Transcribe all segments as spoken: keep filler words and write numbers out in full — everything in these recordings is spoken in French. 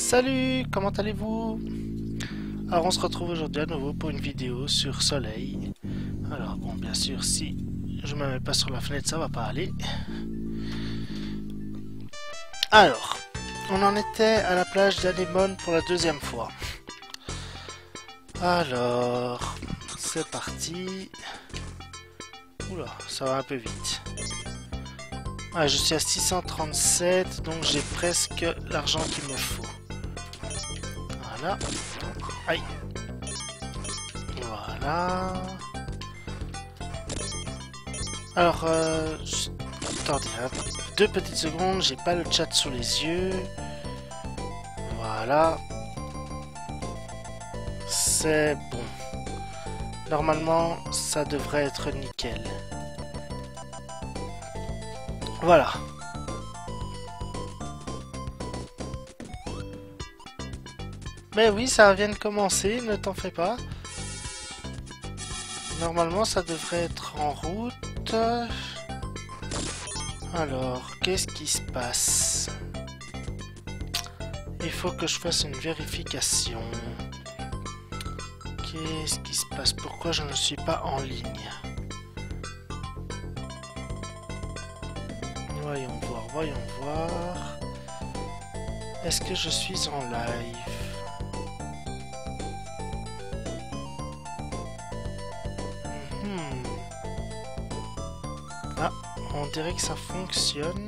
Salut, comment allez-vous? Alors on se retrouve aujourd'hui à nouveau pour une vidéo sur Soleil. Alors bon, bien sûr, si je me mets pas sur la fenêtre, ça va pas aller. Alors, on en était à la plage d'Anémone pour la deuxième fois. Alors, c'est parti. Oula, ça va un peu vite. Ah, je suis à six cent trente-sept, donc j'ai presque l'argent qu'il me faut. Voilà. Aïe. Voilà. Alors, euh, je... attendez, hein, deux petites secondes, j'ai pas le chat sous les yeux. Voilà. C'est bon. Normalement, ça devrait être nickel. Voilà. Mais oui, ça vient de commencer, ne t'en fais pas. Normalement, ça devrait être en route. Alors, qu'est-ce qui se passe? Il faut que je fasse une vérification. Qu'est-ce qui se passe? Pourquoi je ne suis pas en ligne? Voyons voir, voyons voir. Est-ce que je suis en live? Hmm. Ah, on dirait que ça fonctionne.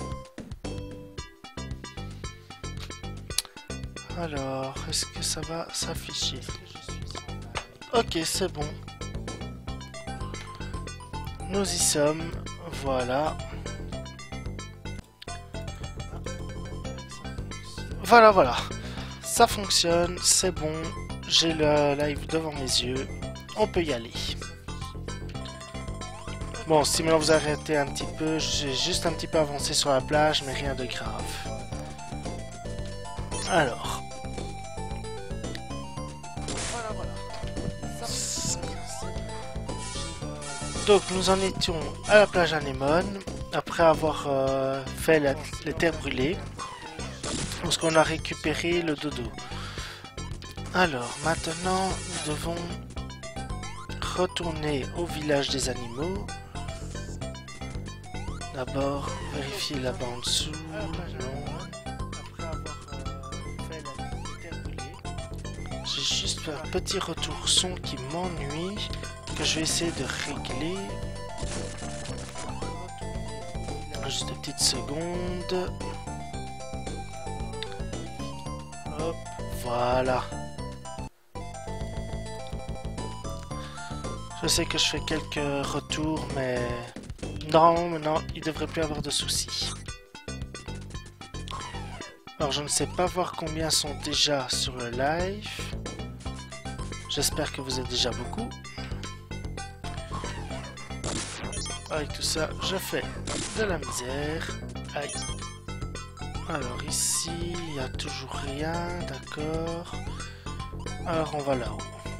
Alors, est-ce que ça va s'afficher? Ok, c'est bon. Nous y sommes. Voilà. Voilà, voilà. Ça fonctionne, c'est bon. J'ai le live devant mes yeux. On peut y aller. Bon, si maintenant vous arrêtez un petit peu, j'ai juste un petit peu avancé sur la plage, mais rien de grave. Alors. Voilà, voilà. Donc, nous en étions à la plage Anémone, après avoir euh, fait la, les terres brûlées. Parce qu'on a récupéré le dodo. Alors, maintenant, nous devons retourner au village des animaux. D'abord, vérifier là-bas en dessous. Non. J'ai juste un petit retour son qui m'ennuie, que je vais essayer de régler. Juste une petite seconde. Hop, voilà. Je sais que je fais quelques retours, mais non, maintenant, il devrait plus avoir de soucis. Alors, je ne sais pas voir combien sont déjà sur le live. J'espère que vous êtes déjà beaucoup. Avec tout ça, je fais de la misère. Aïe. Alors ici, il n'y a toujours rien, d'accord. Alors on va là-haut.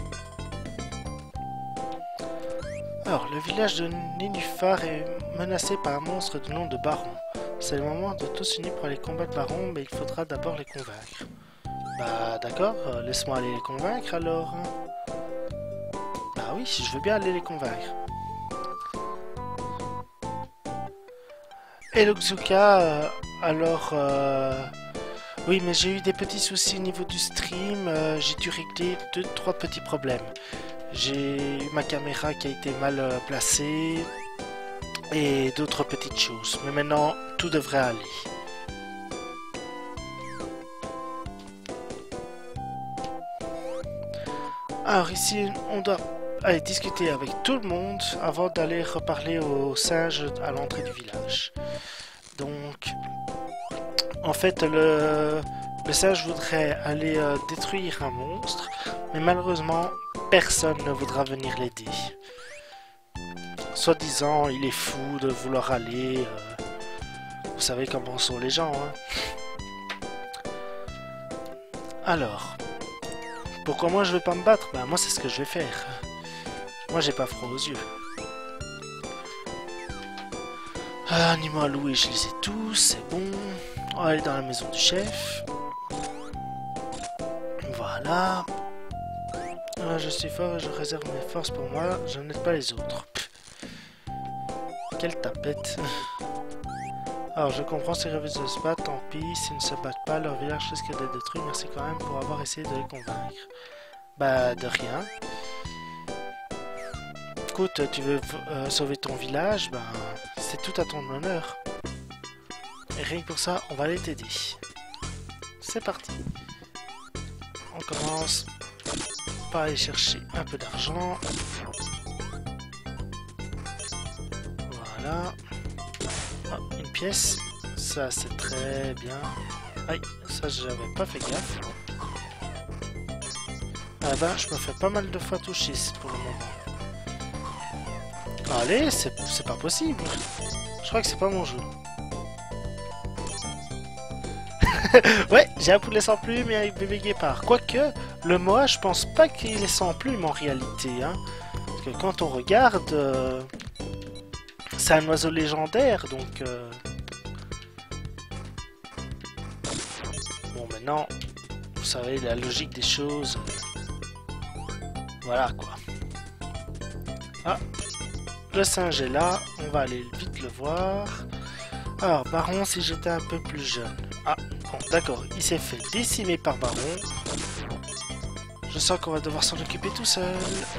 Alors, le village de Nénuphar est menacé par un monstre du nom de Baron. C'est le moment de tous unir pour aller combattre Baron, mais il faudra d'abord les convaincre. Bah d'accord, euh, laisse-moi aller les convaincre alors. Bah oui, je veux bien aller les convaincre. Hello Xuka, euh, alors... Euh... Oui, mais j'ai eu des petits soucis au niveau du stream, euh, j'ai dû régler deux, trois petits problèmes. J'ai eu ma caméra qui a été mal euh, placée et d'autres petites choses. Mais maintenant, tout devrait aller. Alors ici, on doit aller discuter avec tout le monde avant d'aller reparler aux singes à l'entrée du village. Donc, en fait, le, le singe voudrait aller euh, détruire un monstre, mais malheureusement, personne ne voudra venir l'aider. Soi-disant, il est fou de vouloir aller. Euh, vous savez comment sont les gens, hein. Alors, pourquoi moi je vais pas me battre? Ben moi c'est ce que je vais faire. Moi j'ai pas froid aux yeux. Ah, animaux à louer, je les ai tous, c'est bon. On va aller dans la maison du chef. Voilà. Ah, je suis fort et je réserve mes forces pour moi. Je n'aide pas les autres. Pff. Quelle tapette. Alors, je comprends si ils refusent de se battre, tant pis. S'ils ne se battent pas, leur village risque d'être détruit. Merci quand même pour avoir essayé de les convaincre. Bah, de rien. Écoute, tu veux euh, sauver ton village, bah, c'est tout à ton honneur. Et rien que pour ça, on va aller t'aider. C'est parti. On commence par aller chercher un peu d'argent. Voilà. Oh, une pièce. Ça, c'est très bien. Aïe, ça, j'avais pas fait gaffe. Ah ben, je me fais pas mal de fois toucher pour le moment. Allez, c'est pas possible. Je crois que c'est pas mon jeu. Ouais, j'ai un poulet sans plume et un bébé guépard. Quoique, le Moa, je pense pas qu'il est sans plume en réalité. Hein. Parce que quand on regarde, euh, c'est un oiseau légendaire, donc... Euh... Bon, maintenant, vous savez, la logique des choses... Voilà, quoi. Ah, le singe est là, on va aller vite le voir. Alors, Baron, si j'étais un peu plus jeune. Ah, bon, d'accord, il s'est fait décimer par Baron. Je sens qu'on va devoir s'en occuper tout seul.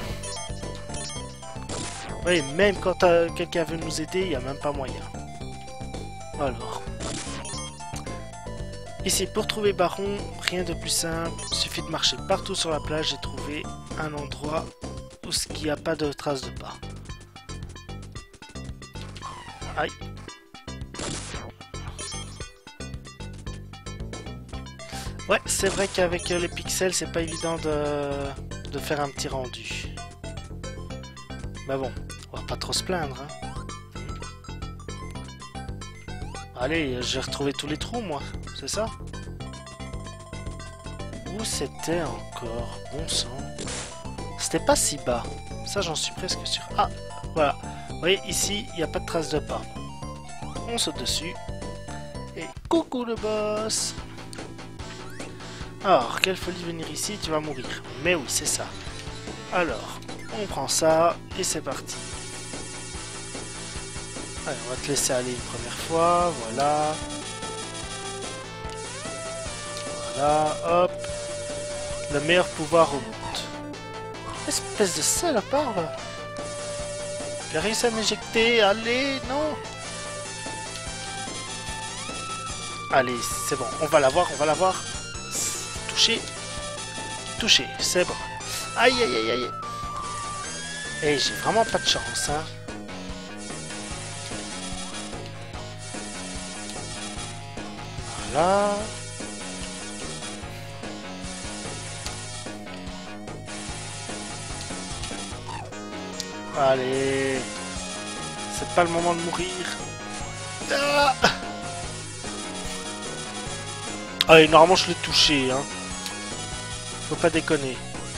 Oui, même quand euh, quelqu'un veut nous aider, il n'y a même pas moyen. Alors. Ici, pour trouver Baron, rien de plus simple. Il suffit de marcher partout sur la plage et trouver un endroit où il n'y a pas de traces de pas. Aïe. Ouais, c'est vrai qu'avec les pixels, c'est pas évident de, de faire un petit rendu. Mais bon, on va pas trop se plaindre. Hein. Allez, j'ai retrouvé tous les trous, moi. C'est ça? Où c'était encore? Bon sang. C'était pas si bas. Ça, j'en suis presque sûr. Ah, voilà. Vous voyez, ici, il n'y a pas de trace de pas. On saute dessus. Et coucou le boss! Alors, quelle folie venir ici, tu vas mourir. Mais oui, c'est ça. Alors, on prend ça, et c'est parti. Allez, on va te laisser aller une première fois, voilà. Voilà, hop. Le meilleur pouvoir au bout. Espèce de salopard, là. Il a réussi à m'éjecter, allez, non. Allez, c'est bon, on va l'avoir, on va l'avoir. Touché. Touché, c'est bon. Aïe, aïe, aïe, aïe. Et j'ai vraiment pas de chance, hein. Voilà. Allez. C'est pas le moment de mourir. Ah, Allez, normalement je l'ai touché, hein. Faut pas déconner.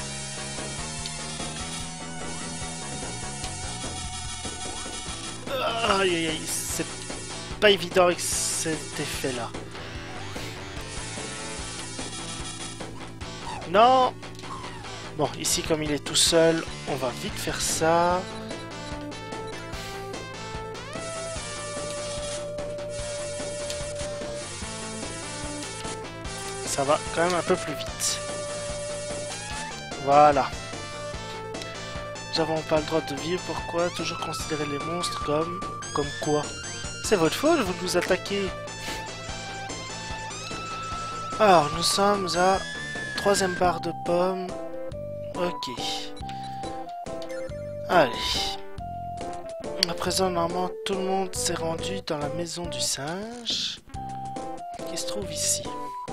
Aïe aïe aïe, c'est pas évident avec cet effet là. Non. Bon, ici comme il est tout seul, on va vite faire ça. Ça va quand même un peu plus vite. Voilà. Nous n'avons pas le droit de vivre, pourquoi toujours considérer les monstres comme... Comme quoi? C'est votre faute, vous nous attaquez. Alors, nous sommes à... Troisième barre de pommes. Ok. Allez. À présent, normalement, tout le monde s'est rendu dans la maison du singe. Qui se trouve ici.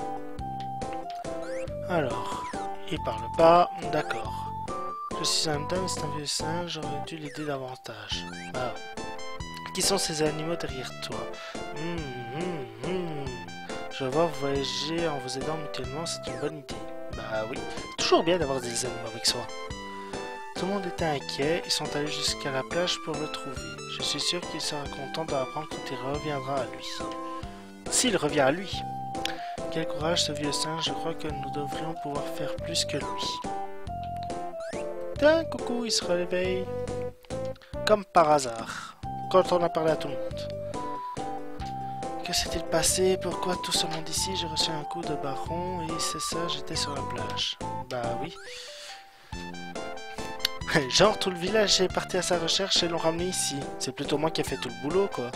Alors, il parle pas, d'accord. Je suis un dame, c'est un vieux singe, j'aurais dû l'aider davantage. Ah. Qui sont ces animaux derrière toi? mmh, mmh, mmh. Je vois vous voyager en vous aidant mutuellement, c'est une bonne idée. Bah oui, toujours bien d'avoir des animaux avec soi. Tout le monde était inquiet, ils sont allés jusqu'à la plage pour le trouver. Je suis sûr qu'il sera content d'apprendre que tu reviendras à lui. S'il revient à lui. Quel courage ce vieux singe, je crois que nous devrions pouvoir faire plus que lui. Tiens, coucou, il se réveille. Comme par hasard, quand on a parlé à tout le monde. Que s'est-il passé? Pourquoi tout ce monde ici? J'ai reçu un coup de baron et c'est ça, j'étais sur la plage. Bah oui. Genre tout le village est parti à sa recherche et l'ont ramené ici. C'est plutôt moi qui ai fait tout le boulot, quoi.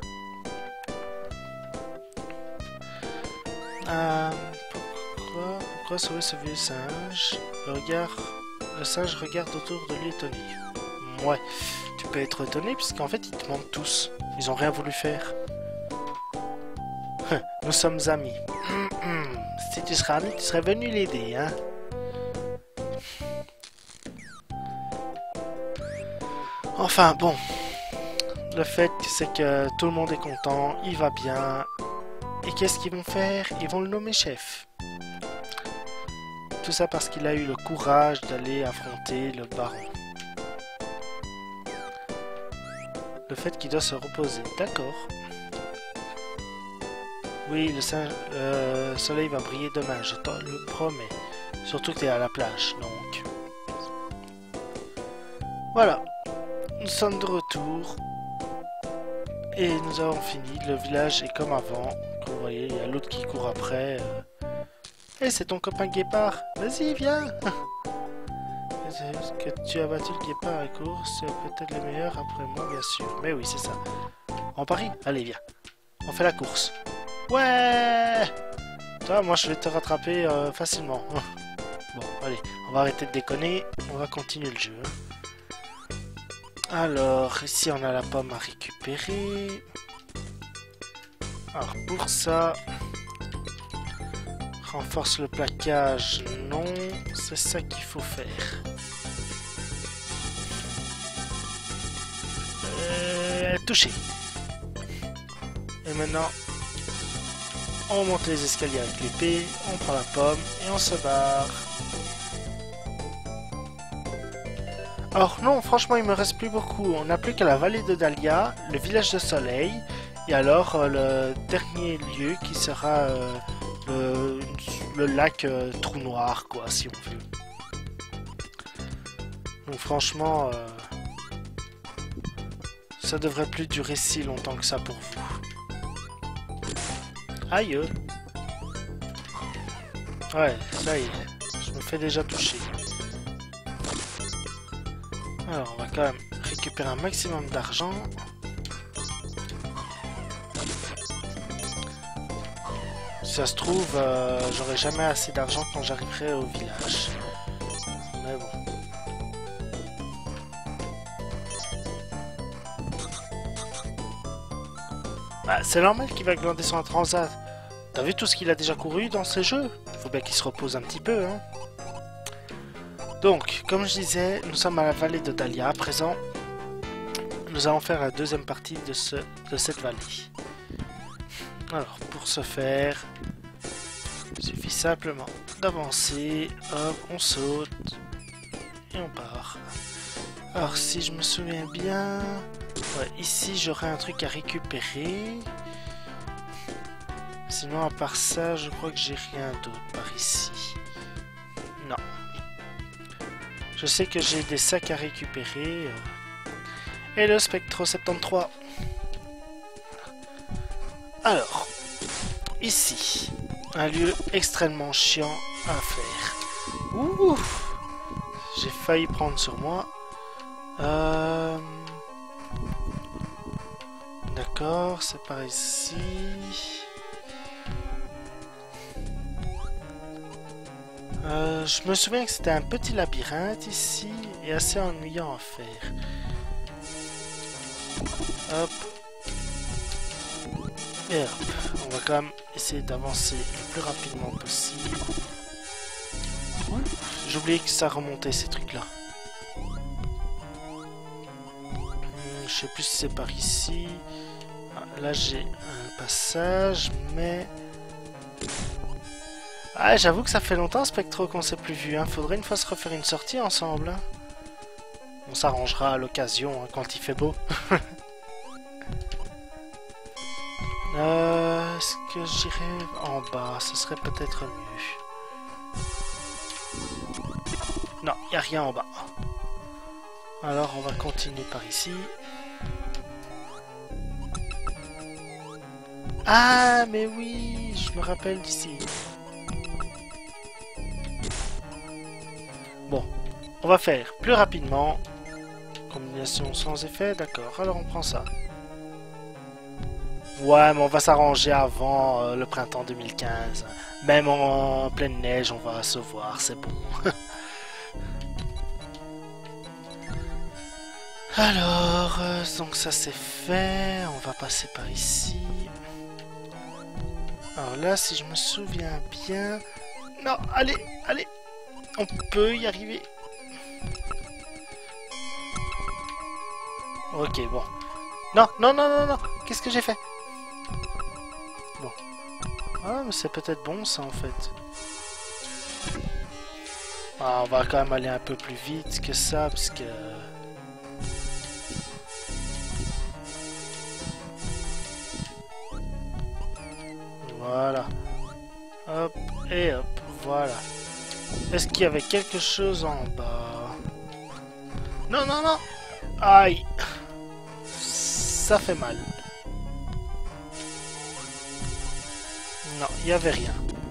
Euh, pourquoi, pourquoi sauver ce vieux singe? Le regard, le singe regarde autour de lui étonné. Ouais, tu peux être étonné puisqu'en fait ils te mentent tous. Ils ont rien voulu faire. Nous sommes amis. Si tu serais ami, tu serais venu l'aider, hein? Enfin bon, le fait c'est que tout le monde est content, il va bien. Et qu'est-ce qu'ils vont faire? Ils vont le nommer chef. Tout ça parce qu'il a eu le courage d'aller affronter le baron. Le fait qu'il doit se reposer, d'accord. Oui, le singe, euh, soleil va briller demain, je te le promets. Surtout que tu es à la plage, donc. Voilà. Nous sommes de retour. Et nous avons fini. Le village est comme avant. Comme vous voyez, il y a l'autre qui court après. Et c'est ton copain guépard. Vas-y, viens. Que tu as battu le guépard à course, c'est peut-être le meilleur après moi, bien sûr. Mais oui, c'est ça. En Paris? Allez, viens. On fait la course. Ouais! Toi, moi, je vais te rattraper euh, facilement. Bon, allez, on va arrêter de déconner. On va continuer le jeu. Alors, ici, on a la pomme à récupérer. Alors, pour ça... Renforce le plaquage, non. C'est ça qu'il faut faire. Euh, touché. Et maintenant... On monte les escaliers avec l'épée, on prend la pomme et on se barre. Alors non, franchement il me reste plus beaucoup. On n'a plus qu'à la vallée de Dahlia, le village de Soleil, et alors euh, le dernier lieu qui sera euh, le, le lac euh, Trou Noir, quoi, si on veut. Donc franchement, euh, ça devrait plus durer si longtemps que ça pour vous. Aïe. Ouais, ça y est. Je me fais déjà toucher. Alors, on va quand même récupérer un maximum d'argent. Si ça se trouve, euh, j'aurai jamais assez d'argent quand j'arriverai au village. Mais bon. Bah, c'est normal qu'il va glander son transat. T'as vu tout ce qu'il a déjà couru dans ces jeux? Faut bien qu'il se repose un petit peu, hein. Donc, comme je disais, nous sommes à la vallée de Dahlia. À présent, nous allons faire la deuxième partie de, ce, de cette vallée. Alors, pour ce faire, il suffit simplement d'avancer. Hop, on saute. Et on part. Alors, si je me souviens bien... Ouais, ici, j'aurai un truc à récupérer. Sinon, à part ça, je crois que j'ai rien d'autre par ici. Non. Je sais que j'ai des sacs à récupérer. Et le Spectro soixante-treize. Alors, ici, un lieu extrêmement chiant à faire. Ouh, j'ai failli prendre sur moi. Euh... D'accord, c'est par ici. Euh, je me souviens que c'était un petit labyrinthe ici et assez ennuyant à faire. Hop. Et hop. On va quand même essayer d'avancer le plus rapidement possible. J'ai oublié que ça remontait ces trucs-là. Je sais plus si c'est par ici. Ah, là j'ai un passage, mais... Ah, j'avoue que ça fait longtemps, Spectro, qu'on s'est plus vu. Hein. Faudrait une fois se refaire une sortie ensemble. Hein. On s'arrangera à l'occasion, hein, quand il fait beau. euh... est-ce que j'irai en bas? Ce serait peut-être mieux. Non, il n'y a rien en bas. Alors on va continuer par ici. Ah, mais oui, je me rappelle d'ici. Bon, on va faire plus rapidement. Combinaison sans effet, d'accord. Alors on prend ça. Ouais, mais on va s'arranger avant euh, le printemps deux mille quinze. Même en, en pleine neige, on va se voir, c'est bon. Alors, euh, donc ça c'est fait. On va passer par ici. Alors là, si je me souviens bien... Non, allez, allez. On peut y arriver. Ok, bon. Non, non, non, non, non. Qu'est-ce que j'ai fait? Bon. Ah, mais c'est peut-être bon ça en fait. Ah, on va quand même aller un peu plus vite que ça parce que... Voilà. Hop, et hop, voilà. Est-ce qu'il y avait quelque chose en bas? Non, non, non. Aïe. Ça fait mal. Non, il n'y avait rien.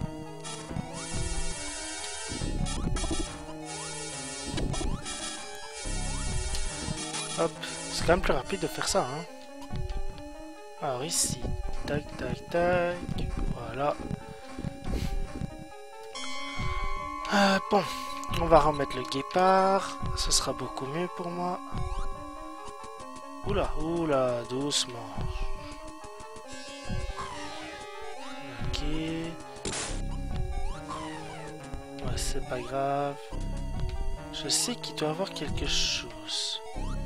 Hop, c'est quand même plus rapide de faire ça, hein. Alors ici, tac, tac, tac, voilà. Euh, bon, on va remettre le guépard, ce sera beaucoup mieux pour moi. Oula, oula, doucement. Ok. Ouais, c'est pas grave. Je sais qu'il doit y avoir quelque chose.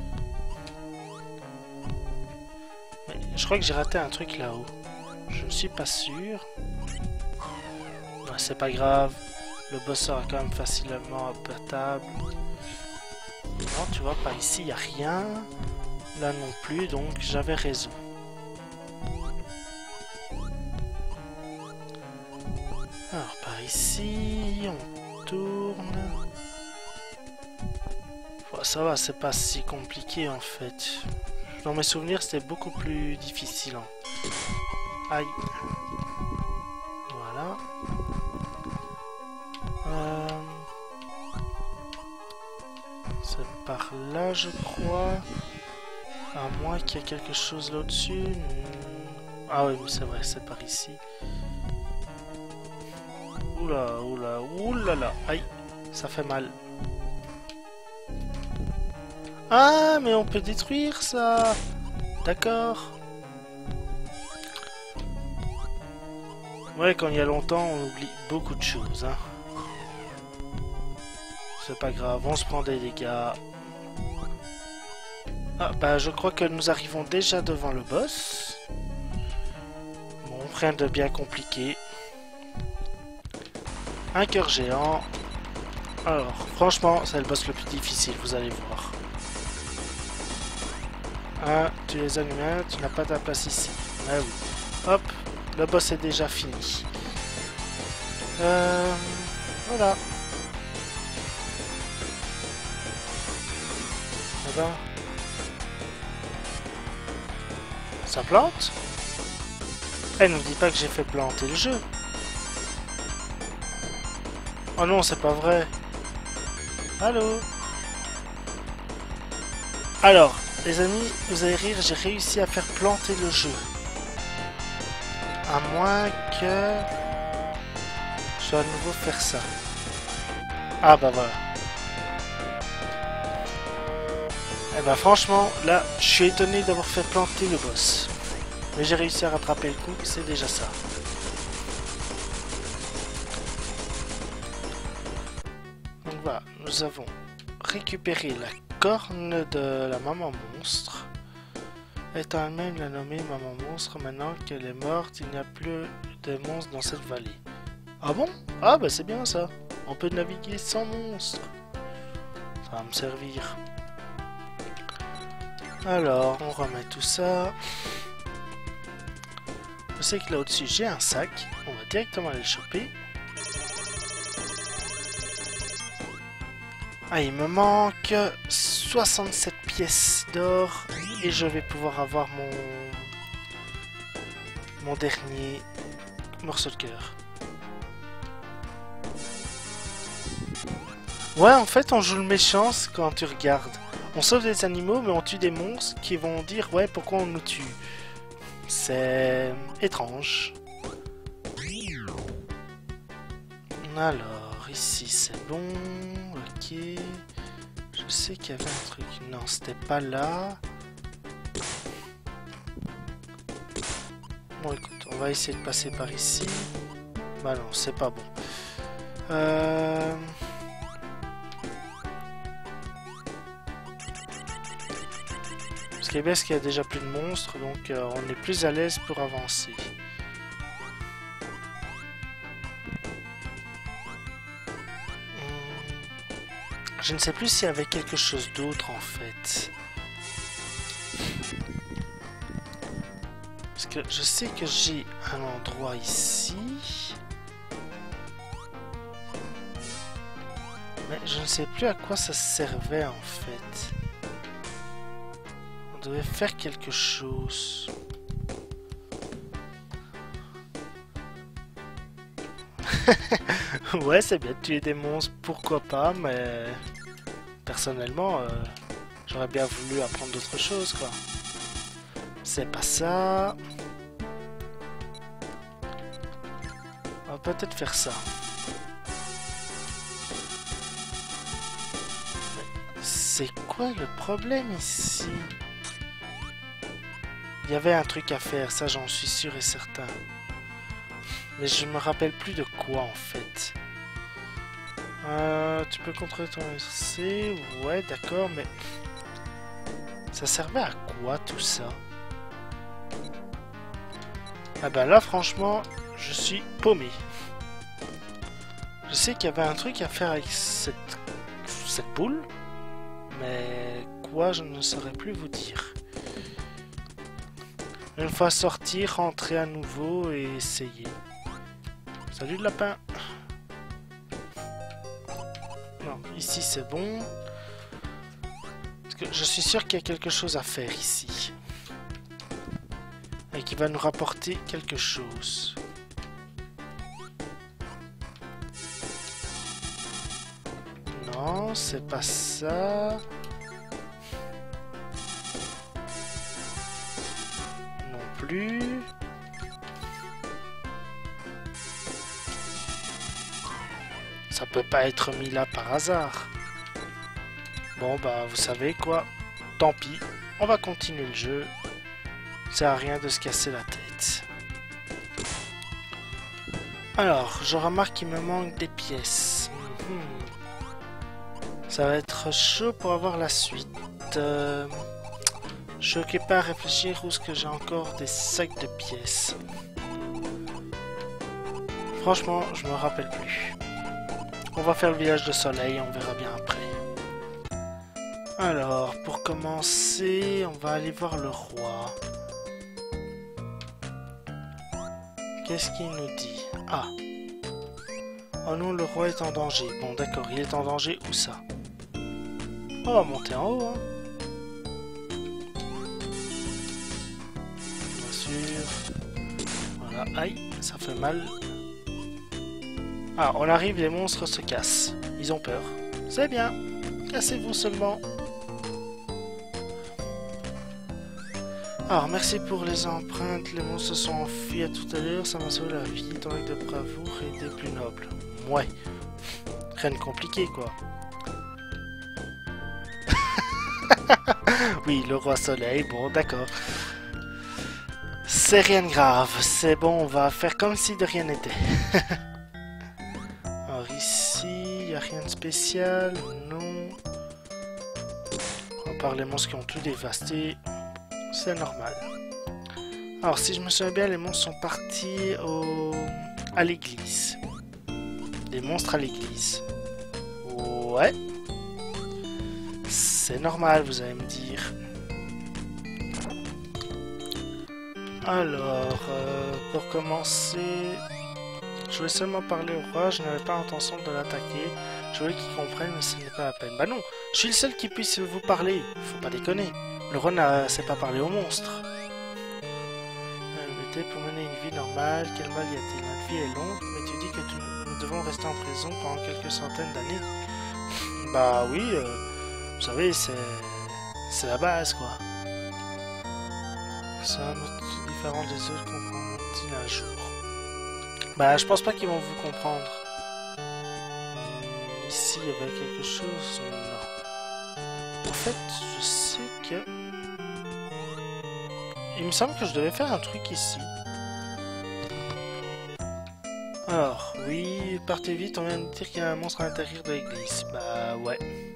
Mais je crois que j'ai raté un truc là-haut. Je ne suis pas sûr. Ouais, c'est pas grave. Le boss sera quand même facilement abattable. Non, tu vois, par ici, il n'y a rien. Là non plus, donc j'avais raison. Alors, par ici, on tourne. Bon, ça va, c'est pas si compliqué en fait. Dans mes souvenirs, c'était beaucoup plus difficile. Hein. Aïe. Voilà. Euh... C'est par là, je crois. À moins qu'il y ait quelque chose là-dessus. Ah oui, c'est vrai, c'est par ici. Oula, oula, oulala. Aïe, ça fait mal. Ah, mais on peut détruire ça. D'accord. Ouais, quand il y a longtemps, on oublie beaucoup de choses. Hein. C'est pas grave, on se prend des dégâts. Ah, bah je crois que nous arrivons déjà devant le boss. Bon, rien de bien compliqué. Un cœur géant. Alors, franchement, c'est le boss le plus difficile, vous allez voir. Ah, tu les animaux, tu n'as pas ta place ici. Ah oui. Hop, le boss est déjà fini. Euh, voilà. Ça va? Ça plante? Eh, ne me dis pas que j'ai fait planter le jeu. Oh non, c'est pas vrai. Allô? Alors, les amis, vous allez rire, j'ai réussi à faire planter le jeu. À moins que... je dois à nouveau faire ça. Ah bah voilà. Eh ben franchement, là, je suis étonné d'avoir fait planter le boss. Mais j'ai réussi à rattraper le coup, c'est déjà ça. Donc voilà, nous avons récupéré la corne de la maman monstre. Étant elle-même la nommée maman monstre, maintenant qu'elle est morte, il n'y a plus de monstres dans cette vallée. Ah bon? Ah bah c'est bien ça. On peut naviguer sans monstres. Ça va me servir. Alors, on remet tout ça. Je sais que là au-dessus j'ai un sac. On va directement aller le choper. Ah, il me manque soixante-sept pièces d'or et je vais pouvoir avoir mon mon dernier morceau de cœur. Ouais, en fait, on joue le méchant quand tu regardes. On sauve des animaux, mais on tue des monstres qui vont dire ouais, pourquoi on nous tue. C'est étrange. Alors, ici c'est bon. Ok. Je sais qu'il y avait un truc. Non, c'était pas là. Bon, écoute, on va essayer de passer par ici. Bah non, c'est pas bon. Euh... Ce qui est bien, c'est qu'il y a déjà plus de monstres, donc euh, on est plus à l'aise pour avancer. Hum, Je ne sais plus s'il y avait quelque chose d'autre en fait. Parce que je sais que j'ai un endroit ici. Mais je ne sais plus à quoi ça servait en fait. On devait faire quelque chose. Ouais, c'est bien de tuer des monstres, pourquoi pas, mais personnellement, euh, j'aurais bien voulu apprendre d'autres choses, quoi. C'est pas ça. On va peut-être faire ça. C'est quoi le problème ici? Il y avait un truc à faire, ça j'en suis sûr et certain. Mais je me rappelle plus de quoi en fait. Euh, tu peux contrôler ton R C, ouais d'accord, mais ça servait à quoi tout ça? Ah ben là franchement, je suis paumé. Je sais qu'il y avait un truc à faire avec cette, cette poule, mais quoi je ne saurais plus vous dire. Une fois sorti, rentrer à nouveau et essayer. Salut le lapin. Non, ici c'est bon. Parce que je suis sûr qu'il y a quelque chose à faire ici. Et qui va nous rapporter quelque chose. Non, c'est pas ça. Non plus. Ça peut pas être mis là par hasard. Bon bah vous savez quoi, tant pis, on va continuer le jeu. Ça sert à rien de se casser la tête. Alors, je remarque qu'il me manque des pièces. Mm-hmm. Ça va être chaud pour avoir la suite. Euh... Je suis occupé à réfléchir où est-ce que j'ai encore des sacs de pièces. Franchement, je me rappelle plus. On va faire le village de soleil, on verra bien après. Alors, pour commencer, on va aller voir le roi. Qu'est-ce qu'il nous dit? Ah. Oh non, le roi est en danger. Bon, d'accord, il est en danger. Où ça? On va monter en haut, hein. Bien sûr. Voilà, aïe, ça fait mal. Ah, on arrive, les monstres se cassent. Ils ont peur. C'est bien. Cassez-vous seulement. Alors, merci pour les empreintes. Les monstres se sont enfuis à tout à l'heure. Ça m'a sauvé la vie. Ton acte de bravoure et des plus nobles. Ouais. Rien de compliqué, quoi. Oui, le roi soleil. Bon, d'accord. C'est rien de grave. C'est bon, on va faire comme si de rien n'était. Alors ici, il n'y a rien de spécial. Non. À part les monstres qui ont tout dévasté. C'est normal. Alors, si je me souviens bien, les monstres sont partis au... à l'église. Les monstres à l'église. Ouais. C'est normal, vous allez me dire. Alors, euh, pour commencer, je voulais seulement parler au roi, je n'avais pas l'intention de l'attaquer. Je voulais qu'il comprenne, mais ce n'est pas la peine. Bah non, je suis le seul qui puisse vous parler, faut pas déconner. Le roi ne sait pas parler aux monstres. Euh, pour mener une vie normale, quel mal y a-t-il? Notre vie est longue, mais tu dis que tu, nous devons rester en prison pendant quelques centaines d'années. Bah oui, euh, vous savez, c'est c'est la base, quoi. C'est un autre différent des autres qu'on dit un jour. Bah, je pense pas qu'ils vont vous comprendre. Hum, ici, il y avait quelque chose. Non. En fait, je sais que... Il me semble que je devais faire un truc ici. Alors, oui, partez vite, on vient de dire qu'il y a un monstre à l'intérieur de l'église. Bah, ouais.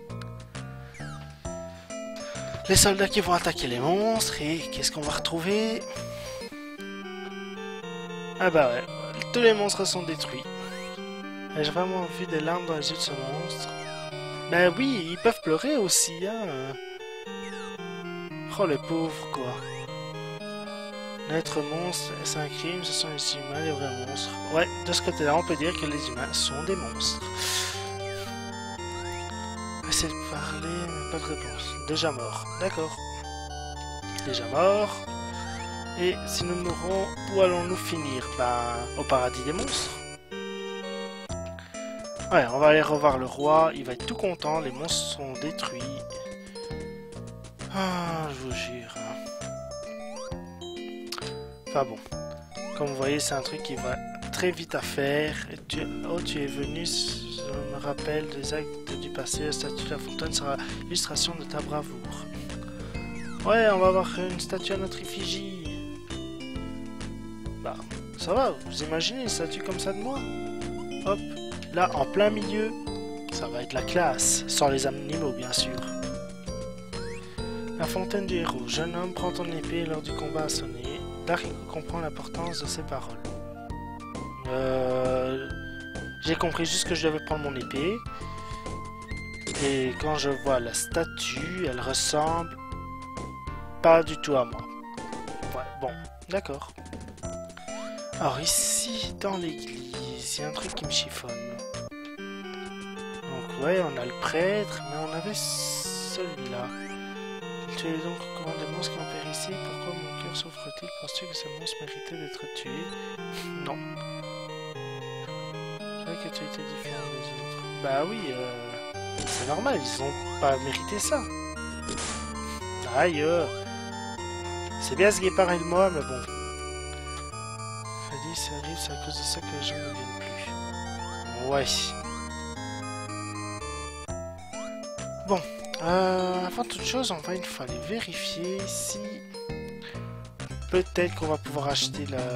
Les soldats qui vont attaquer les monstres, et qu'est-ce qu'on va retrouver? Ah bah ouais, tous les monstres sont détruits. J'ai vraiment vu des larmes dans les yeux de ce monstre. Bah oui, ils peuvent pleurer aussi, hein. Oh les pauvres, quoi. L'être monstre, c'est un crime, ce sont les humains, les vrais monstres. Ouais, de ce côté-là, on peut dire que les humains sont des monstres. Essaye de parler, mais pas de réponse. Déjà mort, d'accord. Déjà mort. Et si nous mourons, où allons-nous finir? Bah, au paradis des monstres. Ouais, on va aller revoir le roi, il va être tout content, les monstres sont détruits. Ah, je vous jure. Enfin bon, comme vous voyez, c'est un truc qui va très vite à faire. Et tu... Oh, tu es venu, je me rappelle des actes du passé, la statue de la fontaine sera l'illustration de ta bravoure. Ouais, on va avoir une statue à notre effigie. Bah, ça va, vous imaginez une statue comme ça de moi? Hop, là, en plein milieu, ça va être la classe, sans les animaux, bien sûr. La fontaine du héros. Jeune homme, prends ton épée lors du combat a sonné. Dark comprend l'importance de ces paroles. Euh, J'ai compris juste que je devais prendre mon épée. Et quand je vois la statue, elle ressemble pas du tout à moi. Ouais, bon, d'accord. Alors ici, dans l'église, il y a un truc qui me chiffonne. Donc ouais, on a le prêtre, mais on avait celui-là. Tu es donc au courant des monstres qui ont péri ici. Pourquoi mon cœur souffre-t-il? Penses-tu que ces monstres méritaient d'être tués? Non. Je savais que tu étais différent des autres. Bah oui, euh, c'est normal, ils ont pas mérité ça. Aïe, euh, c'est bien ce guépard et le moi, mais bon. Ça arrive, c'est à cause de ça que les gens ne viennent plus. Ouais. Bon, euh, avant toute chose, on va une fois aller vérifier si peut-être qu'on va pouvoir acheter la...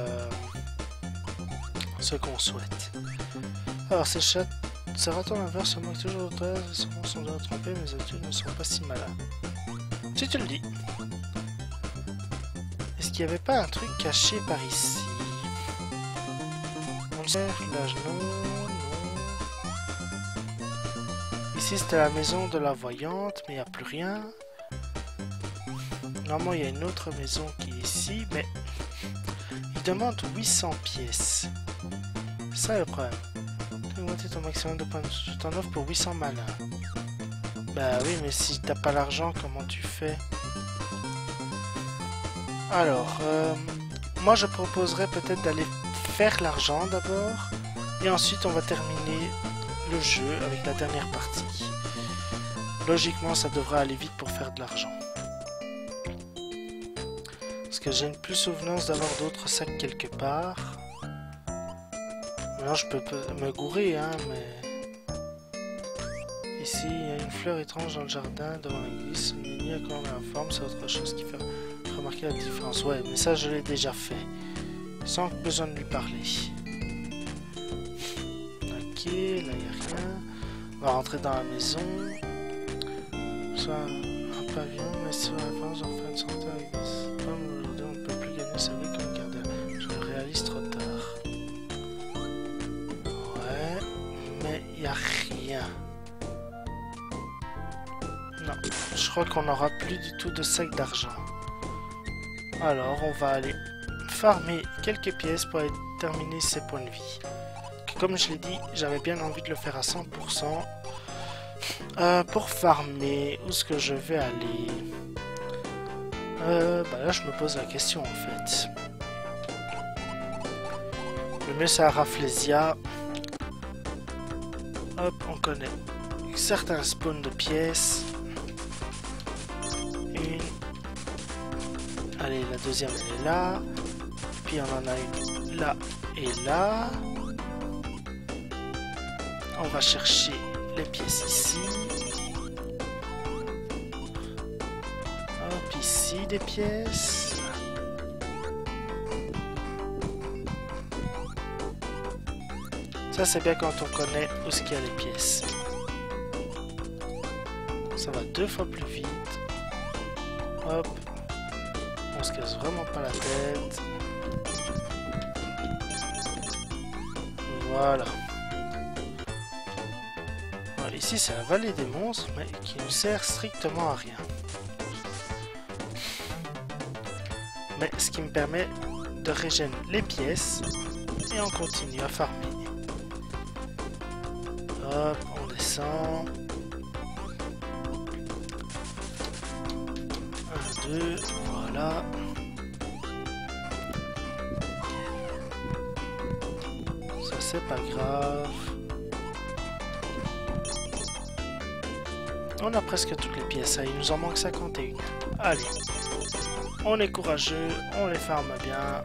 ce qu'on souhaite. Alors, ces chats, ces ratons laveurs se moquent toujours d'autres, ils sont déjà trompés, mais les adultes ne sont pas si malins. Si tu le dis. Est-ce qu'il n'y avait pas un truc caché par ici? Là, non, non. Ici, c'était la maison de la voyante, mais il n'y a plus rien. Normalement, il y a une autre maison qui est ici, mais il demande huit cents pièces. C'est ça le problème. Tu as augmenté ton maximum de points. Je t'en offre pour huit cents malins. Bah oui, mais si t'as pas l'argent, comment tu fais? Alors, euh, moi, je proposerais peut-être d'aller faire l'argent d'abord et ensuite on va terminer le jeu avec la dernière partie. Logiquement ça devrait aller vite pour faire de l'argent parce que j'ai une plus souvenance d'avoir d'autres sacs quelque part. Maintenant je peux me gourer hein, mais ici il y a une fleur étrange dans le jardin devant l'église. Ni à quoi on la forme, c'est autre chose qui fait remarquer la différence. Ouais, mais ça je l'ai déjà fait sans besoin de lui parler. Ok, là il n'y a rien. On va rentrer dans la maison. Soit un pavillon, mais sur la France, on fait une santé avec des pommes. Aujourd'hui, on ne peut plus gagner sa vie comme gardien. Je le réalise trop tard. Ouais, mais il n'y a rien. Non, je crois qu'on n'aura plus du tout de sac d'argent. Alors, on va aller farmer quelques pièces pour terminer ses points de vie. Comme je l'ai dit, j'avais bien envie de le faire à cent pour cent. Euh, pour farmer, où est-ce que je vais aller? euh, bah Là, je me pose la question, en fait. Le mieux, c'est à Rafflesia. Hop, on connaît certains spawns de pièces. Une. Allez, la deuxième, elle est là. Puis, on en a une là et là. On va chercher les pièces ici. Hop, ici des pièces. Ça c'est bien quand on connaît où est-ce qu'il y a les pièces. Ça va deux fois plus vite. Hop. On se casse vraiment pas la tête. Voilà. Ici c'est la vallée des monstres, mais qui ne sert strictement à rien. Mais ce qui me permet de régénérer les pièces et on continue à farmer. Hop, on descend. Un, deux, voilà. Ça c'est pas grave. On a presque toutes les pièces, hein. Il nous en manque cinquante et un. Allez, on est courageux, on les farme bien.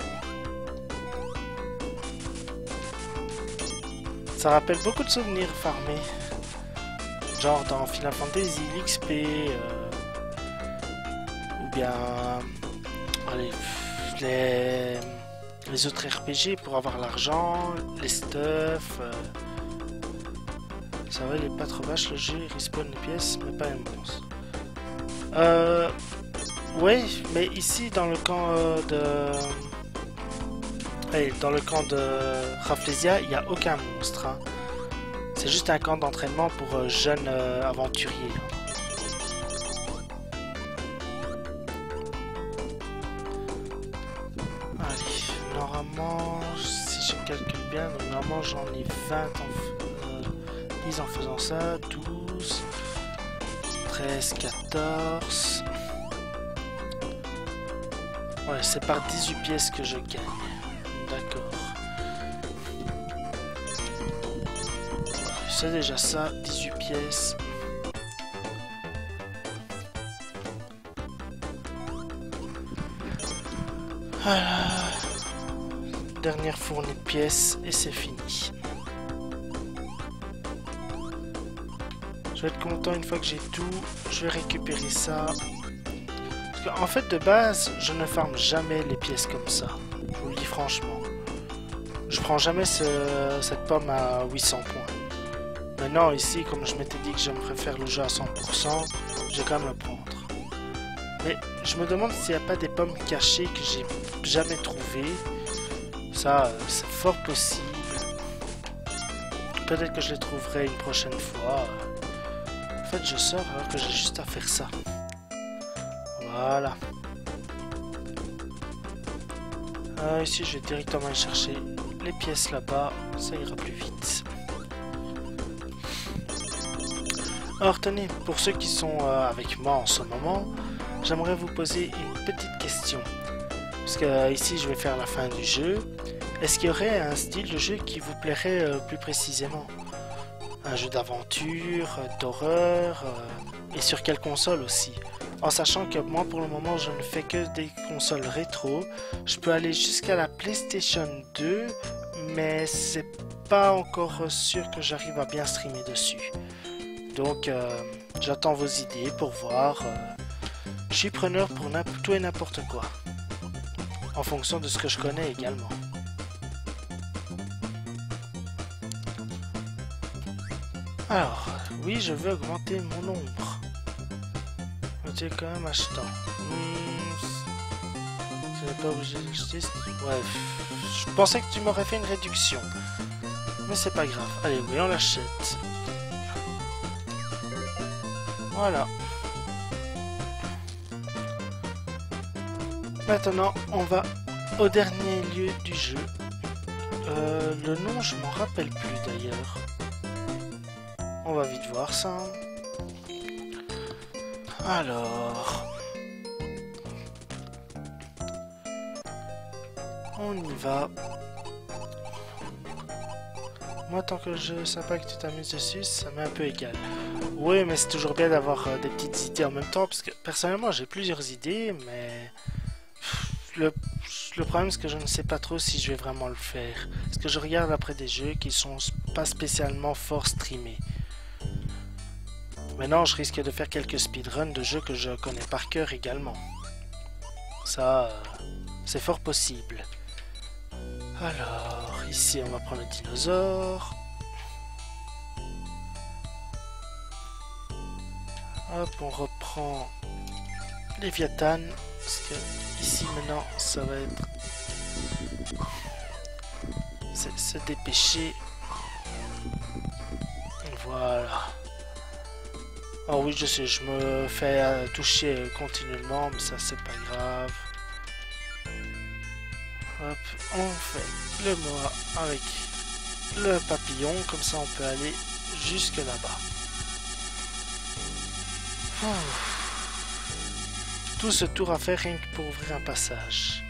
Ça rappelle beaucoup de souvenirs farmés. Genre dans Final Fantasy, l'X P, euh, ou bien allez, les, les autres R P G pour avoir l'argent, les stuff. Euh, Ça va, il est pas trop vache le jeu, il respawn les pièces, mais pas un monstre. Euh... Oui, mais ici, dans le camp euh, de... Hey, dans le camp de Rafflesia, il n'y a aucun monstre. Hein. C'est juste un camp d'entraînement pour euh, jeunes euh, aventuriers. Allez, normalement, si je calcule bien, normalement j'en ai vingt en... en faisant ça, douze, treize, quatorze. Ouais, c'est par dix-huit pièces que je gagne. D'accord. C'est déjà ça, dix-huit pièces. Voilà. Dernière fournée de pièces et c'est fini. Je vais être content une fois que j'ai tout. Je vais récupérer ça. Parce qu'en fait, de base, je ne farme jamais les pièces comme ça. Je vous le dis franchement. Je prends jamais ce, cette pomme à huit cents points. Maintenant, ici, comme je m'étais dit que j'aimerais faire le jeu à cent pour cent, je vais quand même le prendre. Mais je me demande s'il n'y a pas des pommes cachées que j'ai jamais trouvées. Ça, c'est fort possible. Peut-être que je les trouverai une prochaine fois. En fait, je sors alors que j'ai juste à faire ça. Voilà. Euh, ici, je vais directement aller chercher les pièces là-bas. Ça ira plus vite. Alors, tenez, pour ceux qui sont euh, avec moi en ce moment, j'aimerais vous poser une petite question. Parce que euh, ici, je vais faire la fin du jeu. Est-ce qu'il y aurait un style de jeu qui vous plairait euh, plus précisément? Un jeu d'aventure, d'horreur, euh, et sur quelle console aussi? En sachant que moi pour le moment je ne fais que des consoles rétro. Je peux aller jusqu'à la PlayStation deux, mais c'est pas encore sûr que j'arrive à bien streamer dessus. Donc euh, j'attends vos idées pour voir. Euh, je suis preneur pour tout et n'importe quoi. En fonction de ce que je connais également. Alors, oui, je veux augmenter mon nombre. Mais tu es quand même achetant. Mmh, je n'ai pas obligé d'acheter. Ouais, je pensais que tu m'aurais fait une réduction. Mais c'est pas grave. Allez, oui, on l'achète. Voilà. Maintenant, on va au dernier lieu du jeu. Euh, le nom, je m'en rappelle plus d'ailleurs. On va vite voir ça. Alors... On y va. Moi, tant que le jeu est sympa que tu t'amuses dessus, ça m'est un peu égal. Oui, mais c'est toujours bien d'avoir euh, des petites idées en même temps, parce que personnellement, j'ai plusieurs idées, mais... Le, le problème, c'est que je ne sais pas trop si je vais vraiment le faire. Parce que je regarde après des jeux qui sont pas spécialement fort streamés. Maintenant, je risque de faire quelques speedruns de jeux que je connais par cœur également. Ça, euh, c'est fort possible. Alors, ici, on va prendre le dinosaure. Hop, on reprend Léviathan. Parce que ici, maintenant, ça va être... C'est se dépêcher. Voilà. Oh oui, je sais, je me fais euh, toucher continuellement, mais ça, c'est pas grave. Hop, on fait le moa avec le papillon, comme ça on peut aller jusque là-bas. Tout ce tour à faire rien que pour ouvrir un passage.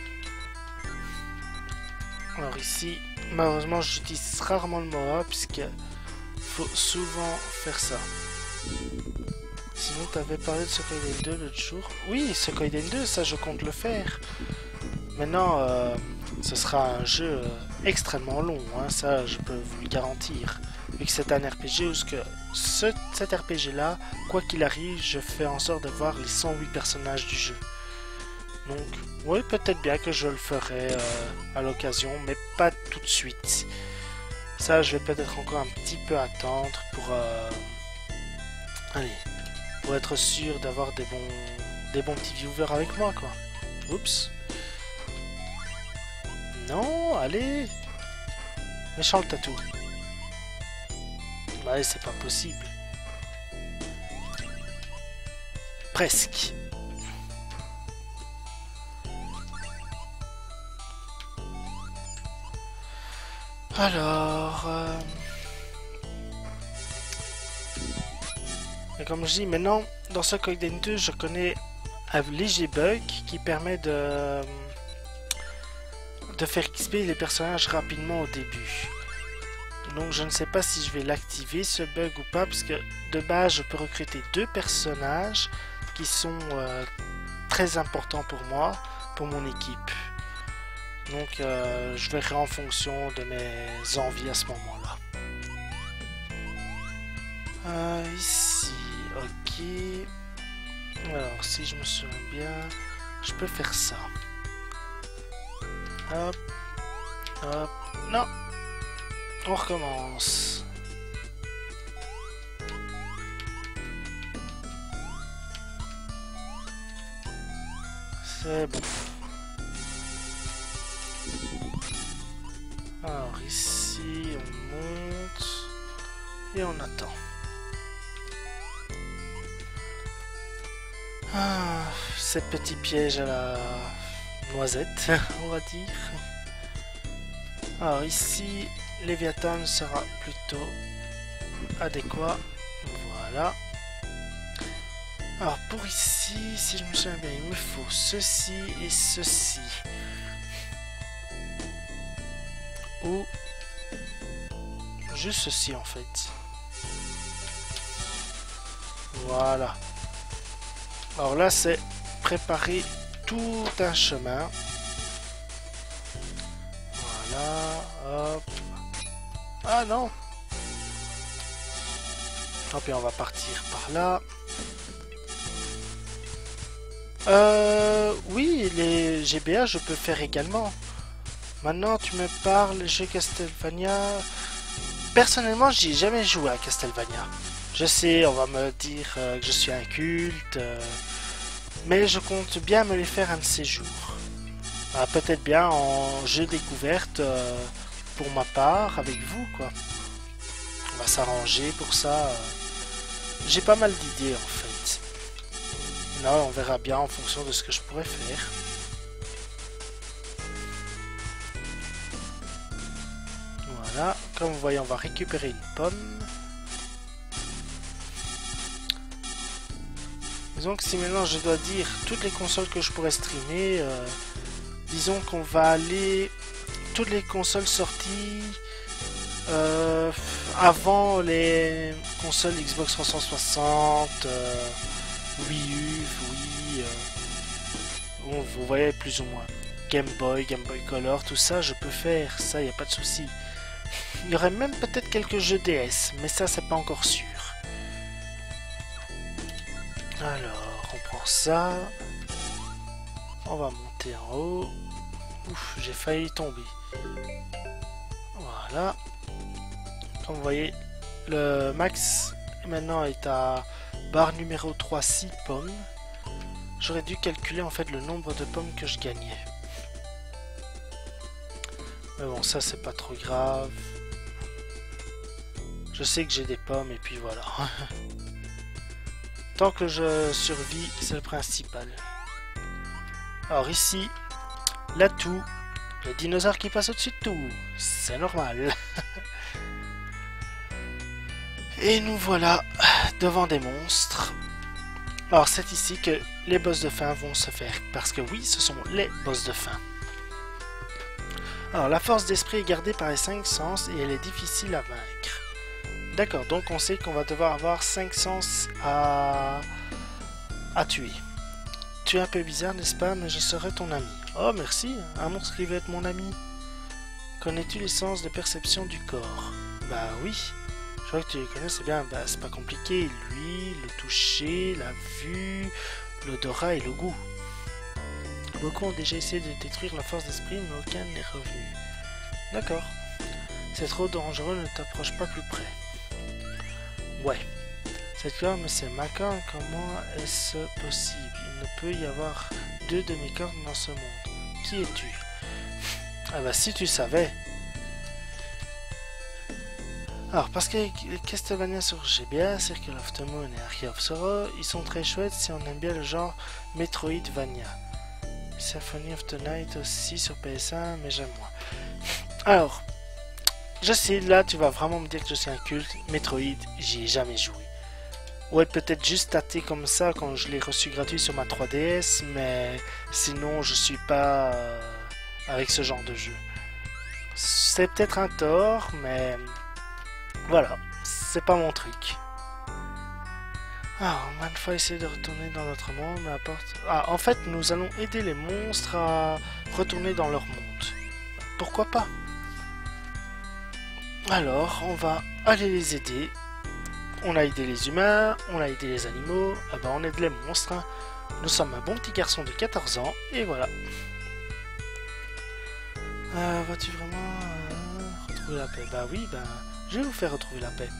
Alors ici, malheureusement j'utilise rarement le moa puisqu'il faut souvent faire ça. Sinon tu avais parlé de Suikoden deux l'autre jour. Oui, Suikoden deux, ça je compte le faire. Maintenant, euh, ce sera un jeu euh, extrêmement long, hein, ça je peux vous le garantir. Vu que c'est un R P G, où ce que ce, cet R P G là, quoi qu'il arrive, je fais en sorte de voir les cent huit personnages du jeu. Donc, oui, peut-être bien que je le ferai euh, à l'occasion, mais pas tout de suite. Ça, je vais peut-être encore un petit peu attendre pour, euh, allez, pour être sûr d'avoir des bons, des bons petits viewers avec moi, quoi. Oups. Non, allez. Méchant le tatou. Ouais, c'est pas possible. Presque. Alors... Euh... Et comme je dis, maintenant, dans Suikoden deux, je connais un léger bug qui permet de... de faire X P les personnages rapidement au début. Donc je ne sais pas si je vais l'activer ce bug ou pas, parce que de base je peux recruter deux personnages qui sont euh, très importants pour moi, pour mon équipe. Donc euh, je verrai en fonction de mes envies à ce moment-là. Euh, ici, ok. Alors si je me souviens bien, je peux faire ça. Hop, hop, non. On recommence. C'est bon. Alors ici, on monte et on attend. Ah, ces petits pièges à la noisette, on va dire. Alors ici, Léviathan sera plutôt adéquat. Voilà. Alors pour ici, si je me souviens bien, il me faut ceci et ceci. Ou juste ceci en fait. Voilà. Alors là, c'est préparer tout un chemin. Voilà, hop. Ah non. Tant pis, on va partir par là. Euh, oui, les G B A, je peux faire également. Maintenant, tu me parles, jeu Castlevania. Personnellement, j'ai jamais joué à Castlevania. Je sais, on va me dire euh, que je suis un culte, euh, mais je compte bien me les faire un de ces jours. Ah, peut-être bien en jeu découverte euh, pour ma part, avec vous, quoi. On va s'arranger pour ça. Euh. J'ai pas mal d'idées, en fait. Là, on verra bien en fonction de ce que je pourrais faire. Voilà, comme vous voyez, on va récupérer une pomme. Disons que si maintenant je dois dire toutes les consoles que je pourrais streamer, euh, disons qu'on va aller toutes les consoles sorties euh, avant les consoles Xbox trois cent soixante, euh, Wii U, Wii, euh, bon, vous voyez plus ou moins. Game Boy, Game Boy Color, tout ça je peux faire, ça y a pas de souci. Il y aurait même peut-être quelques jeux D S, mais ça c'est pas encore sûr. Alors, on prend ça. On va monter en haut. Ouf, j'ai failli tomber. Voilà. Comme vous voyez, le max maintenant est à barre numéro trois, six pommes. J'aurais dû calculer en fait le nombre de pommes que je gagnais. Mais bon, ça c'est pas trop grave. Je sais que j'ai des pommes et puis voilà. Tant que je survis, c'est le principal. Alors ici, l'atout, le dinosaure qui passe au-dessus de tout, c'est normal. Et nous voilà devant des monstres. Alors c'est ici que les boss de fin vont se faire, parce que oui, ce sont les boss de fin. Alors la force d'esprit est gardée par les cinq sens et elle est difficile à vaincre. D'accord, donc on sait qu'on va devoir avoir cinq sens à... à tuer. Tu es un peu bizarre, n'est-ce pas? Mais je serai ton ami. Oh, merci, un monstre qui veut être mon ami. Connais-tu les sens de perception du corps? Bah oui, je crois que tu les connais, c'est bien. Bah c'est pas compliqué, l'huile, le toucher, la vue, l'odorat et le goût. Beaucoup ont déjà essayé de détruire la force d'esprit, mais aucun n'est revenu. D'accord. C'est trop dangereux, ne t'approche pas plus près. Ouais. Cette corne, c'est ma corne, comment est-ce possible? Il ne peut y avoir deux de mes cornes dans ce monde. Qui es-tu? Ah bah si tu savais. Alors, parce que les Castlevania sur G B A, Circle of the Moon et Ark of Sorrow, ils sont très chouettes si on aime bien le genre Metroidvania. Symphony of the Night aussi sur P S un, mais j'aime moins. Alors, je sais, là tu vas vraiment me dire que je suis un culte. Metroid, j'y ai jamais joué. Ouais, peut-être juste tâté comme ça quand je l'ai reçu gratuit sur ma trois D S, mais sinon je suis pas euh, avec ce genre de jeu. C'est peut-être un tort, mais voilà, c'est pas mon truc. Ah, on va une fois essayer de retourner dans notre monde, mais apporte... Ah, en fait, nous allons aider les monstres à retourner dans leur monde. Pourquoi pas? Alors, on va aller les aider. On a aidé les humains, on a aidé les animaux, ah bah on aide les monstres. Nous sommes un bon petit garçon de quatorze ans, et voilà. Euh, vas-tu vraiment euh, retrouver la paix? Bah oui, bah je vais vous faire retrouver la paix.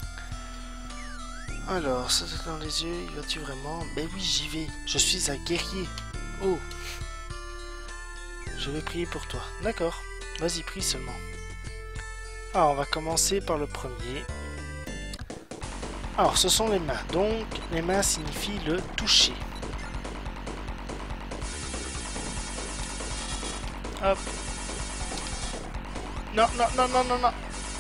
Alors, ça c'est dans les yeux, y vas-tu vraiment? Ben oui, j'y vais, je suis un guerrier. Oh, je vais prier pour toi. D'accord, vas-y, prie seulement. Alors, on va commencer par le premier. Alors, ce sont les mains. Donc, les mains signifient le toucher. Hop. Non, non, non, non, non, non.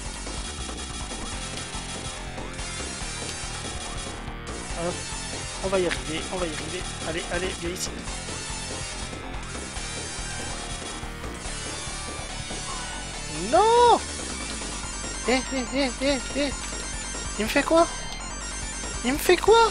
Hop. On va y arriver, on va y arriver. Allez, allez, viens ici. Non! Eh, eh, eh, eh, eh. Il me fait quoi? Il me fait quoi?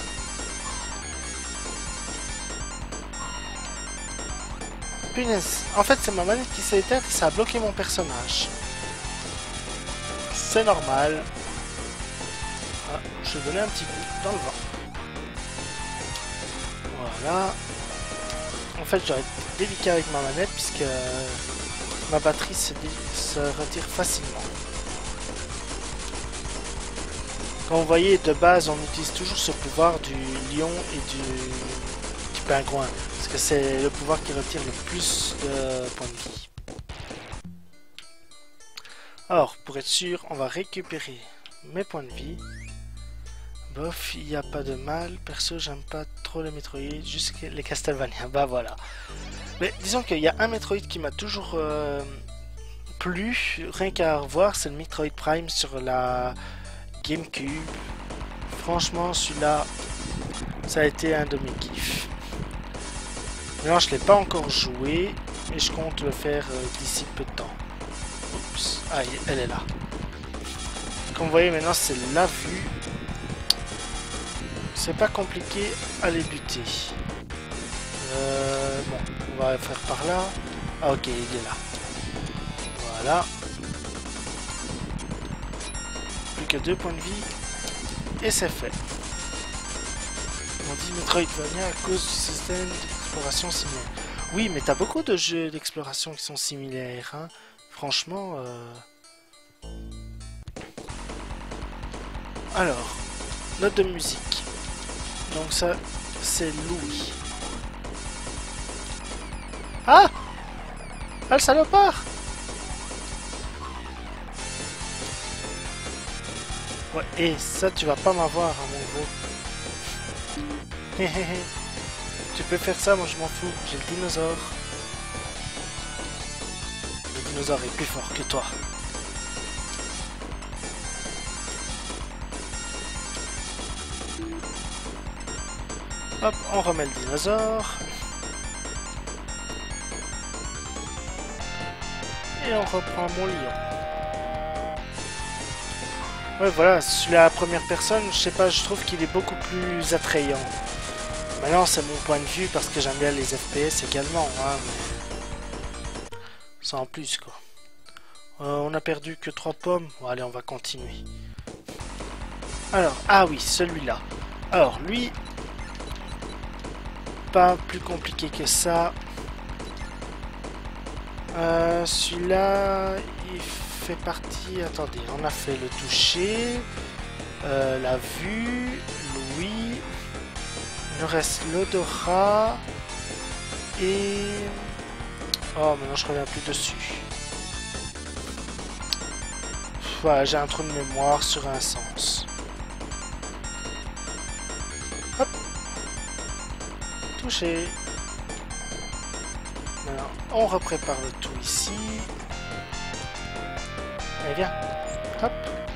Punaise. En fait, c'est ma manette qui s'est éteinte et ça a bloqué mon personnage. C'est normal. Ah, je vais donner un petit coup dans le vent. Voilà. En fait, j'aurais été délicat avec ma manette puisque ma batterie se, se retire facilement. Comme vous voyez, de base, on utilise toujours ce pouvoir du lion et du, du pingouin. Parce que c'est le pouvoir qui retire le plus de points de vie. Alors, pour être sûr, on va récupérer mes points de vie. Bof, il n'y a pas de mal. Perso, j'aime pas trop les Metroid, juste les Castlevania. Bah voilà. Mais disons qu'il y a un Metroid qui m'a toujours... Euh, plu, rien qu'à revoir, c'est le Metroid Prime sur la GameCube. Franchement, celui-là, ça a été un de mes kiffs. Maintenant, je ne l'ai pas encore joué, mais je compte le faire euh, d'ici peu de temps. Oups, ah, elle est là. Comme vous voyez, maintenant, c'est la vue. C'est pas compliqué à les buter. Euh, bon, on va faire par là. Ah, ok, il est là. Voilà. Plus que deux points de vie. Et c'est fait. On dit Metroidvania à cause du système d'exploration similaire. Oui, mais t'as beaucoup de jeux d'exploration qui sont similaires. Hein. Franchement... Euh... Alors, note de musique. Donc ça, c'est Louis. Ah! Ah, le salopard! Ouais, et ça, tu vas pas m'avoir, hein, mon gros. Tu peux faire ça, moi je m'en fous. J'ai le dinosaure. Le dinosaure est plus fort que toi. Hop, on remet le dinosaure. Et on reprend mon lion. Ouais, voilà, celui à la première personne, je sais pas, je trouve qu'il est beaucoup plus attrayant. Maintenant, c'est mon point de vue parce que j'aime bien les F P S également, hein, mais... ça en plus, quoi. Euh, on a perdu que trois pommes. Bon, allez, on va continuer. Alors, ah oui, celui-là. Alors, lui... pas plus compliqué que ça. Euh, celui-là, il fait partie... Attendez, on a fait le toucher, euh, la vue, l'ouïe, il nous reste l'odorat, et... Oh, maintenant je reviens plus dessus. Voilà, j'ai un trou de mémoire sur un sens. Hop. Touché. Maintenant, on reprépare le tout ici. Allez, viens. Hop.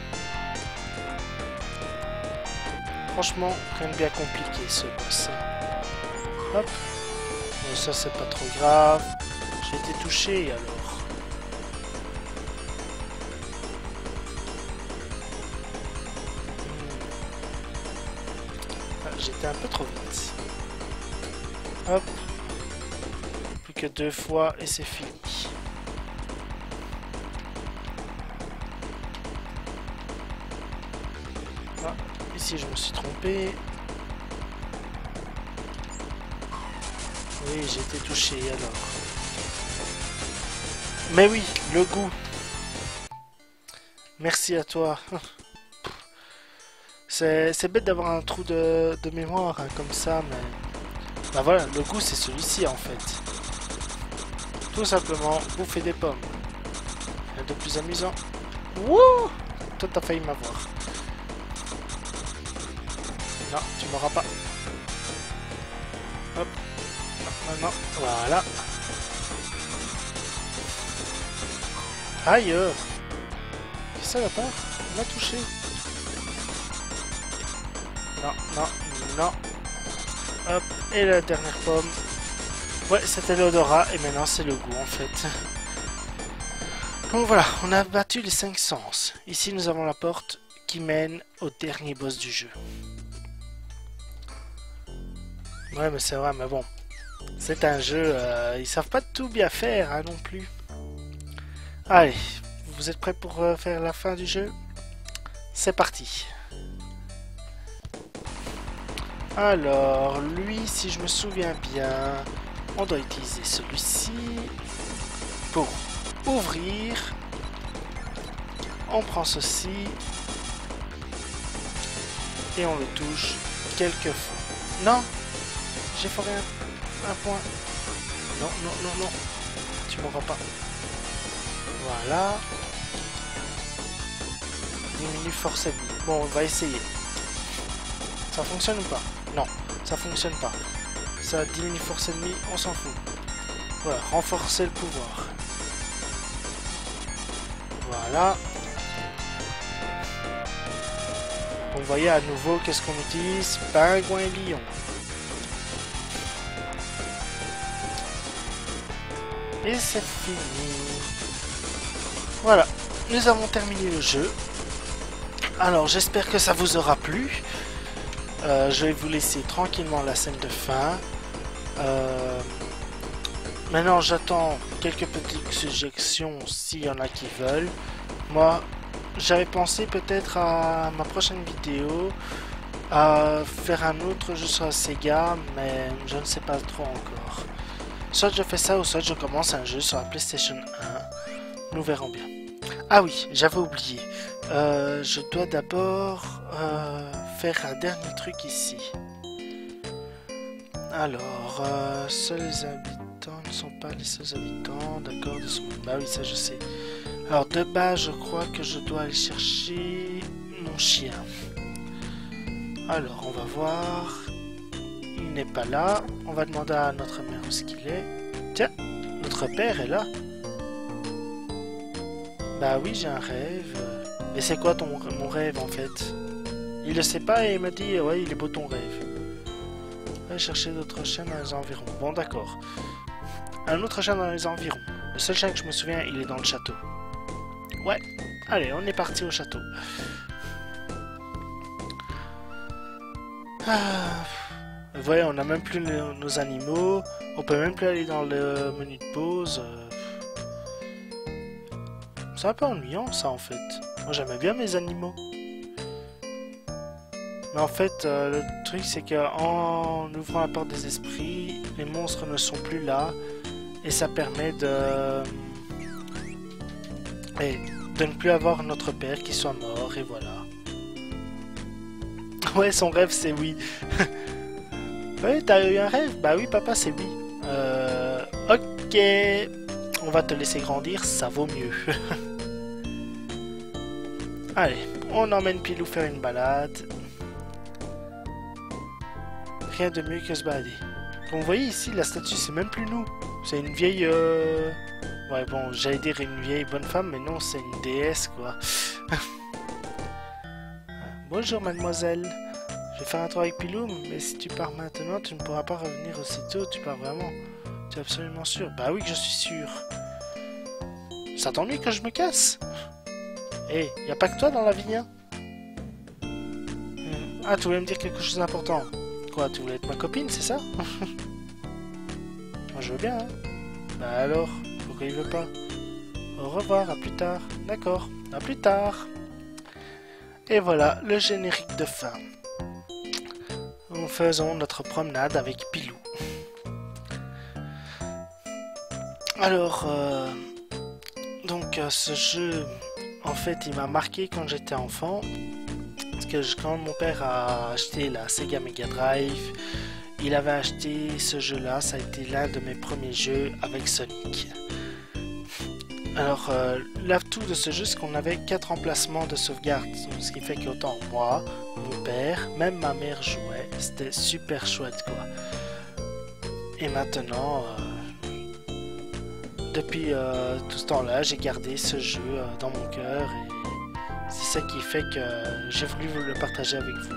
Franchement, rien de bien compliqué ce boss. Hop. Mais ça, c'est pas trop grave. J'ai été touché alors. Ah, j'étais un peu trop vite. Hop. Plus que deux fois et c'est fini. Ah, ici je me suis trompé. Oui, j'ai été touché alors. Mais oui, le goût. Merci à toi. C'est bête d'avoir un trou de, de mémoire hein, comme ça, mais... Bah voilà, le goût c'est celui-ci en fait. Tout simplement, bouffer des pommes. Rien de plus amusant. Wouh! Toi t'as failli m'avoir. Non, tu m'auras pas. Hop. Non, non, non. Voilà. Aïe! Qu'est-ce que ça là-bas? On m'a touché. Non, non, non. Hop, et la dernière pomme. Ouais, c'était l'odorat, et maintenant c'est le goût en fait. Donc voilà, on a battu les cinq sens. Ici nous avons la porte qui mène au dernier boss du jeu. Ouais, mais c'est vrai, mais bon. C'est un jeu, euh, ils savent pas tout bien faire hein, non plus. Allez, vous êtes prêts pour euh, faire la fin du jeu? C'est parti. Alors, lui, si je me souviens bien, on doit utiliser celui-ci pour ouvrir. On prend ceci et on le touche quelques fois. Non, j'ai foré un, un point. Non, non, non, non, tu m'auras pas. Voilà. Diminue force ennemie. Bon, on va essayer. Ça fonctionne ou pas? Non, ça fonctionne pas. Ça diminue force ennemie, on s'en fout. Voilà, renforcer le pouvoir. Voilà. Vous voyez à nouveau qu'est-ce qu'on utilise? Pingouin lion. Et c'est fini. Voilà, nous avons terminé le jeu. Alors j'espère que ça vous aura plu. Euh, je vais vous laisser tranquillement la scène de fin. Euh, maintenant j'attends quelques petites suggestions s'il y en a qui veulent. Moi j'avais pensé peut-être à ma prochaine vidéo à faire un autre jeu sur la Sega, mais je ne sais pas trop encore. Soit je fais ça ou soit je commence un jeu sur la PlayStation un. Nous verrons bien. Ah oui, j'avais oublié. Euh, je dois d'abord euh, faire un dernier truc ici. Alors, euh, seuls les habitants ne sont pas les seuls habitants, d'accord, de son... Bah oui, ça je sais. Alors de base, je crois que je dois aller chercher mon chien. Alors, on va voir. Il n'est pas là. On va demander à notre mère où est-ce qu'il est. Tiens, notre père est là. Bah oui, j'ai un rêve. Mais c'est quoi ton mon rêve en fait? Il le sait pas et il m'a dit ouais, il est beau ton rêve. Va chercher d'autres chiens dans les environs. Bon d'accord. Un autre chien dans les environs. Le seul chien que je me souviens, il est dans le château. Ouais. Allez, on est parti au château. Ah. Vous voyez, on n'a même plus nos, nos animaux. On peut même plus aller dans le menu de pause. C'est un peu ennuyant ça en fait. Moi j'aimais bien mes animaux. Mais en fait euh, le truc c'est que en ouvrant la porte des esprits, les monstres ne sont plus là. Et ça permet de... Et de ne plus avoir notre père qui soit mort et voilà. Ouais, son rêve c'est oui. Ouais, t'as eu un rêve? Bah oui papa, c'est oui. Euh... Ok. On va te laisser grandir, ça vaut mieux. Allez, on emmène Pilou faire une balade. Rien de mieux que se balader. Comme vous voyez ici, la statue, c'est même plus nous. C'est une vieille... Euh... Ouais, bon, j'allais dire une vieille bonne femme, mais non, c'est une déesse, quoi. Bonjour, mademoiselle. Je vais faire un tour avec Pilou, mais si tu pars maintenant, tu ne pourras pas revenir aussitôt. Tu pars vraiment? Tu es absolument sûr? Bah oui que je suis sûr. Ça t'ennuie que je me casse? Eh, hey, y a pas que toi dans la vie, hein? hmm. Ah, tu voulais me dire quelque chose d'important? Quoi, tu voulais être ma copine, c'est ça? Moi je veux bien, hein? Bah alors, pourquoi il veut pas? Au revoir, à plus tard. D'accord, à plus tard. Et voilà, le générique de fin. Nous faisons notre promenade avec Pilou. Alors, euh, donc euh, ce jeu, en fait, il m'a marqué quand j'étais enfant. Parce que je, quand mon père a acheté la Sega Mega Drive, il avait acheté ce jeu-là. Ça a été l'un de mes premiers jeux avec Sonic. Alors, euh, l'atout de ce jeu, c'est qu'on avait quatre emplacements de sauvegarde. Ce qui fait qu'autant moi, mon père, même ma mère jouait. C'était super chouette, quoi. Et maintenant... Euh, Depuis euh, tout ce temps-là, j'ai gardé ce jeu euh, dans mon cœur et c'est ça qui fait que j'ai voulu vous le partager avec vous.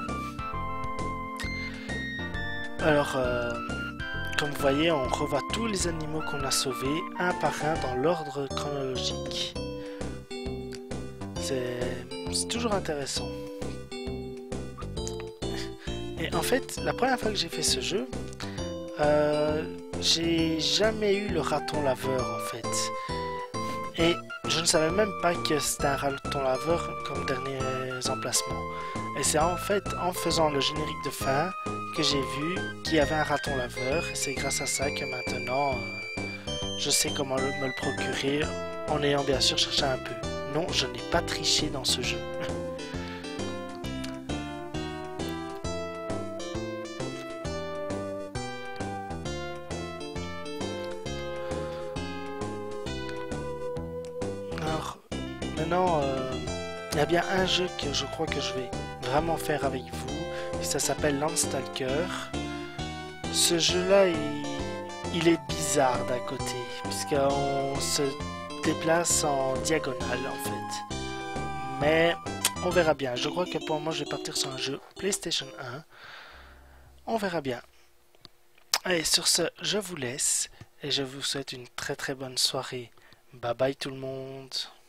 Alors, euh, comme vous voyez, on revoit tous les animaux qu'on a sauvés, un par un, dans l'ordre chronologique. C'est toujours intéressant. Et en fait, la première fois que j'ai fait ce jeu, euh, j'ai jamais eu le raton laveur en fait. Et je ne savais même pas que c'était un raton laveur comme dernier emplacement. Et c'est en fait en faisant le générique de fin que j'ai vu qu'il y avait un raton laveur. Et c'est grâce à ça que maintenant euh, je sais comment le, me le procurer en ayant bien sûr cherché un peu. Non, je n'ai pas triché dans ce jeu. Maintenant, euh, il y a bien un jeu que je crois que je vais vraiment faire avec vous, et ça s'appelle Landstalker. Ce jeu-là, il, il est bizarre d'un côté, puisqu'on se déplace en diagonale en fait. Mais on verra bien. Je crois que pour moi, je vais partir sur un jeu PlayStation un. On verra bien. Allez, sur ce, je vous laisse et je vous souhaite une très très bonne soirée. Bye bye tout le monde.